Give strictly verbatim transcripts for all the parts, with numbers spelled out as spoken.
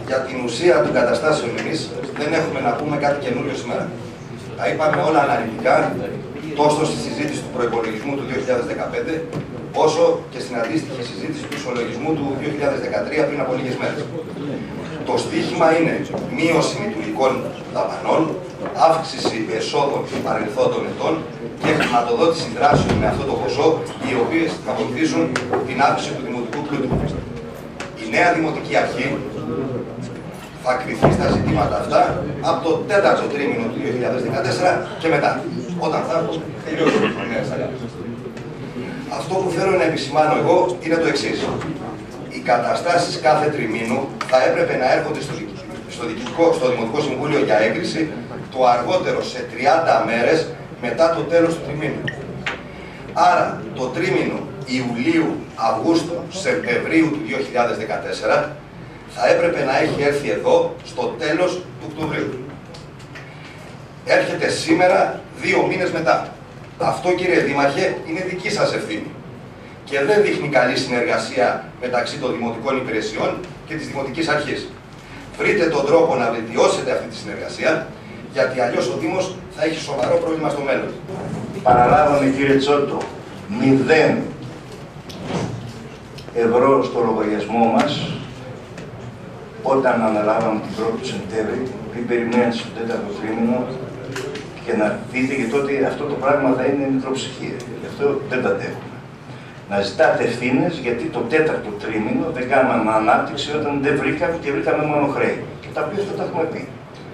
για την ουσία των καταστάσεων εμείς δεν έχουμε να πούμε κάτι καινούριο σήμερα. Τα είπαμε όλα αναλυτικά, τόσο στη συζήτηση του προϋπολογισμού του δύο χιλιάδες δεκαπέντε, όσο και στην αντίστοιχη συζήτηση του ισολογισμού του δύο χιλιάδες δεκατρία πριν από λίγες μέρες. Το στίχημα είναι μείωση λειτουργικών δαπανών, αύξηση εσόδων παρελθόντων ετών και χρηματοδότηση δράσεων με αυτό το ποσό, οι οποίες θα βοηθήσουν την αύξηση του δημοτικού πλούτου. Η νέα δημοτική αρχή θα κριθεί στα ζητήματα αυτά από το τέταρτο τρίμηνο του δύο χιλιάδες δεκατέσσερα και μετά, όταν θα τελειώσουν οι νέες αλλαγές. Αυτό που θέλω να επισημάνω εγώ είναι το εξής. Οι καταστάσεις κάθε τριμήνου θα έπρεπε να έρχονται στο, στο, διοικητικό, στο Δημοτικό Συμβούλιο για έγκριση το αργότερο σε τριάντα μέρες μετά το τέλος του τριμήνου. Άρα το τρίμηνο Ιουλίου, Αυγούστου, Σεπτεμβρίου του δύο χιλιάδες δεκατέσσερα θα έπρεπε να έχει έρθει εδώ στο τέλος του Οκτωβρίου. Έρχεται σήμερα δύο μήνες μετά. Αυτό, κύριε Δήμαρχε, είναι δική σας ευθύνη και δεν δείχνει καλή συνεργασία μεταξύ των δημοτικών υπηρεσιών και της Δημοτικής Αρχής. Βρείτε τον τρόπο να βελτιώσετε αυτή τη συνεργασία, γιατί αλλιώς ο Δήμος θα έχει σοβαρό πρόβλημα στο μέλλον. Παραλάβαμε, κύριε Τσότο, μηδέν ευρώ στο λογαριασμό μας όταν αναλάβαμε την πρώτη του Σεπτέμβρη, πριν περιμένετε στο τέταρτο τρίμηνο και να δείτε, γιατί τότε αυτό το πράγμα θα είναι μητροψυχία. Γι' αυτό δεν τα αντέχουμε. Να ζητάτε ευθύνες, γιατί το τέταρτο τρίμηνο δεν κάναμε ανάπτυξη όταν δεν βρήκαμε και βρήκαμε μόνο χρέη. Και τα οποία αυτό τα έχουμε πει.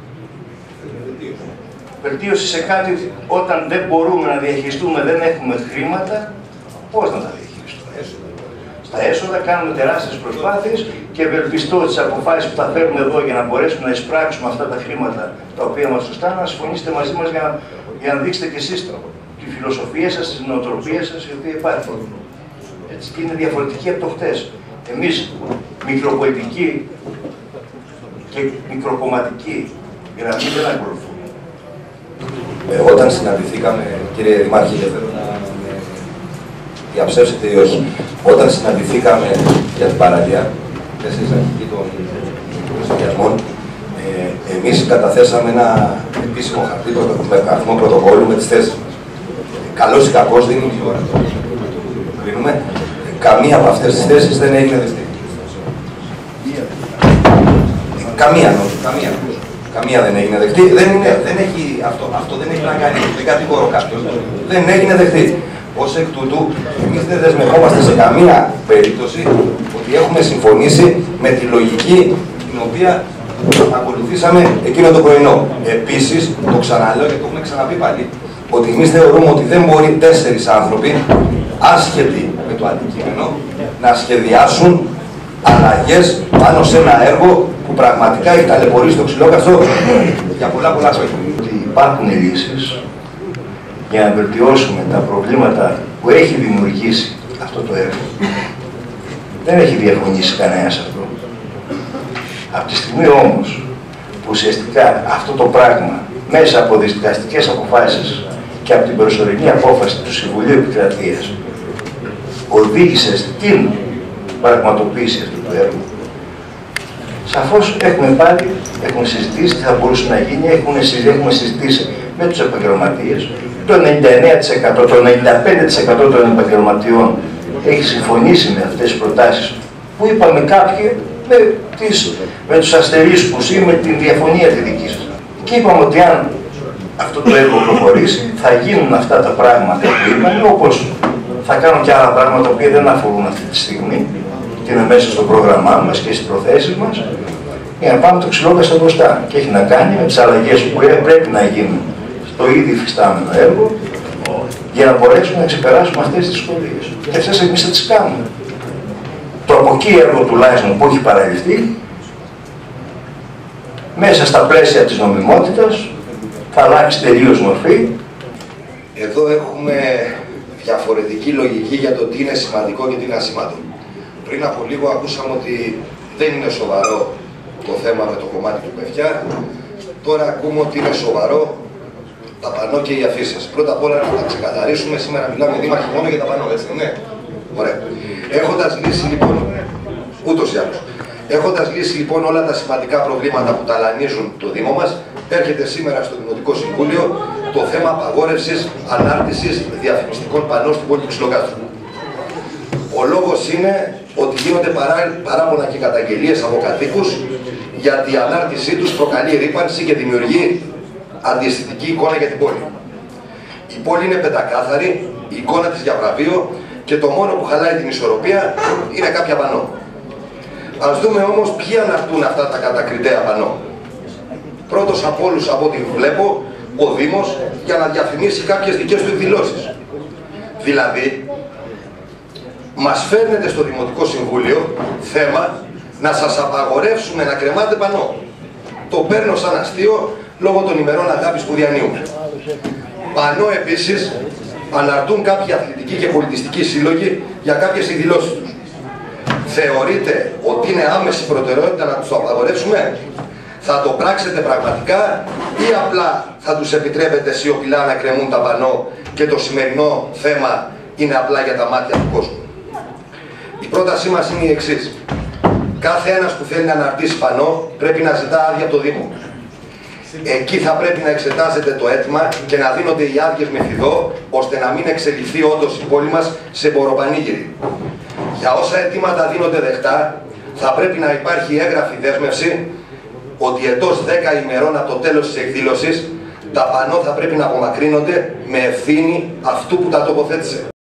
Βελτίωση σε κάτι όταν δεν μπορούμε να διαχειριστούμε, δεν έχουμε χρήματα, πώς να τα διαχειριστούμε. Στα έσοδα κάνουμε τεράστιες προσπάθειες και ευελπιστώ τις αποφάσεις που θα φέρουμε εδώ για να μπορέσουμε να εισπράξουμε αυτά τα χρήματα τα οποία μας σωστά, να συμφωνήσετε μαζί μας για να, για να δείξετε και εσείς τη φιλοσοφία σας, τη νοοτροπία σας η οποία υπάρχει. Έτσι, και είναι διαφορετική από το χτες. Εμείς μικροπολιτική και μικροκομματική γραμμή δεν ακολουθούμε. Ε, όταν συναντηθήκαμε, κύριε Δημάρχη, δεν θέλω να με διαψεύσετε ή όχι, όταν συναντηθήκαμε για την παραλία, εσείς αρχικοί των σχεδιασμών, ε, εμείς καταθέσαμε ένα επίσημο χαρτί με αριθμό πρωτοκόλλου με τις θέσεις μας. Καλώς ή κακώς δεν είναι η ώρα τώρα. Κρίνουμε. Καμία από αυτές τις θέσεις δεν έγινε δεκτή. Καμία, νομίζω, καμία. Καμία δεν έγινε δεκτή. Δεν, είναι, δεν έχει, αυτό, αυτό δεν έχει να κάνει, δεν κατηγορώ κάποιον. Δεν έγινε δεκτή. Ως εκ τούτου, εμείς δεν δεσμευόμαστε σε καμία περίπτωση ότι έχουμε συμφωνήσει με τη λογική την οποία ακολουθήσαμε εκείνο το πρωινό. Επίσης, το ξαναλέω και το έχουμε ξαναπεί πάλι, ότι εμείς θεωρούμε ότι δεν μπορεί τέσσερις άνθρωποι, άσχετοι με το αντικείμενο, να σχεδιάσουν αλλαγές πάνω σε ένα έργο που πραγματικά έχει ταλαιπωρήσει το ξυλόκαστρο για πολλά πολλά χρόνια. Υπάρχουν λύσεις για να βελτιώσουμε τα προβλήματα που έχει δημιουργήσει αυτό το έργο. Δεν έχει διαφωνήσει κανένας αυτό. Από τη στιγμή όμως που ουσιαστικά αυτό το πράγμα μέσα από δικαστικές αποφάσεις και από την προσωρινή απόφαση του Συμβουλίου Επικρατείας οδήγησε στην πραγματοποίηση αυτού του έργου, σαφώς έχουμε πάλι, έχουμε συζητήσει τι θα μπορούσε να γίνει, έχουμε, έχουμε συζητήσει με τους επαγγελματίες. Το ενενήντα εννέα τοις εκατό, το ενενήντα πέντε τοις εκατό των επαγγελματιών έχει συμφωνήσει με αυτές τις προτάσεις που είπαμε κάποιοι με, τις, με τους αστερίσκους ή με την διαφωνία τη δική σας. Και είπαμε ότι αν αυτό το έργο προχωρήσει, θα γίνουν αυτά τα πράγματα που είπαμε, όπως θα κάνουν και άλλα πράγματα που δεν αφορούν αυτή τη στιγμή και είναι μέσα στο πρόγραμμά μας και στις προθέσεις μας, για να πάμε το ξυλόκαστρο μπροστά. Και έχει να κάνει με τις αλλαγές που πρέπει να γίνουν στο ήδη υφιστάμενο έργο για να μπορέσουμε να ξεπεράσουμε αυτές τις δυσκολίες. Και αυτές εμείς θα τις κάνουμε. Το από εκεί έργο τουλάχιστον που έχει παραλυφθεί, μέσα στα πλαίσια της νομιμότητας, θα αλλάξει τελείως μορφή. Εδώ έχουμε διαφορετική λογική για το τι είναι σημαντικό και τι είναι ασήμαντο. Πριν από λίγο ακούσαμε ότι δεν είναι σοβαρό το θέμα με το κομμάτι του παιδιά. Τώρα ακούμε ότι είναι σοβαρό τα πανό και οι αφήσεις. Πρώτα απ' όλα να τα ξεκαθαρίσουμε. Σήμερα μιλάμε δήμαρχοι μόνο για τα πανό, έτσι δεν είναι? Ωραία. Έχοντας λύσει λοιπόν ούτως ή άλλως Έχοντας λύσει λοιπόν όλα τα σημαντικά προβλήματα που ταλανίζουν το Δήμο μας, έρχεται σήμερα στο Δημοτικό Συμβούλιο το θέμα απαγόρευσης ανάρτησης διαφημιστικών πανό στην πόλη του Ξυλοκάστρου. Ο λόγος είναι ότι γίνονται παρά, παράπονα και καταγγελίες από κατοίκους γιατί η ανάρτησή τους προκαλεί ρύπανση και δημιουργεί αντιαισθητική εικόνα για την πόλη. Η πόλη είναι πεντακάθαρη, η εικόνα της για βραβείο και το μόνο που χαλάει την ισορροπία είναι κάποια πανό. Ας δούμε όμως ποιοι αναρτούν αυτά τα κατακριτέα πανό. Πρώτος από όλους, από ό,τι βλέπω, ο Δήμος για να διαφημίσει κάποιες δικές του εκδηλώσεις. Δηλαδή, μας φέρνετε στο Δημοτικό Συμβούλιο θέμα να σας απαγορεύσουμε να κρεμάτε πανό. Το παίρνω σαν αστείο λόγω των ημερών αγάπης που διανύουμε. Πανό επίσης αναρτούν κάποιοι αθλητικοί και πολιτιστικοί σύλλογοι για κάποιες εκδηλώσεις τους. Θεωρείτε ότι είναι άμεση προτεραιότητα να τους το απαγορεύσουμε? Θα το πράξετε πραγματικά ή απλά θα τους επιτρέπετε σιωπηλά να κρεμούν τα πανό και το σημερινό θέμα είναι απλά για τα μάτια του κόσμου? Η πρότασή μας είναι η εξής. Κάθε ένας που θέλει να αναρτήσει πανό πρέπει να ζητά άδεια από το Δήμο. Εκεί θα πρέπει να εξετάζεται το αίτημα και να δίνονται οι άδειες με φιδό, ώστε να μην εξελιχθεί όντως η πόλη μας σε μποροπανήγυρη. Για όσα αιτήματα δίνονται δεκτά, θα πρέπει να υπάρχει έγγραφη δέσμευση ότι εντός δέκα ημερών από το τέλος της εκδήλωσης τα πανό θα πρέπει να απομακρύνονται με ευθύνη αυτού που τα τοποθέτησε.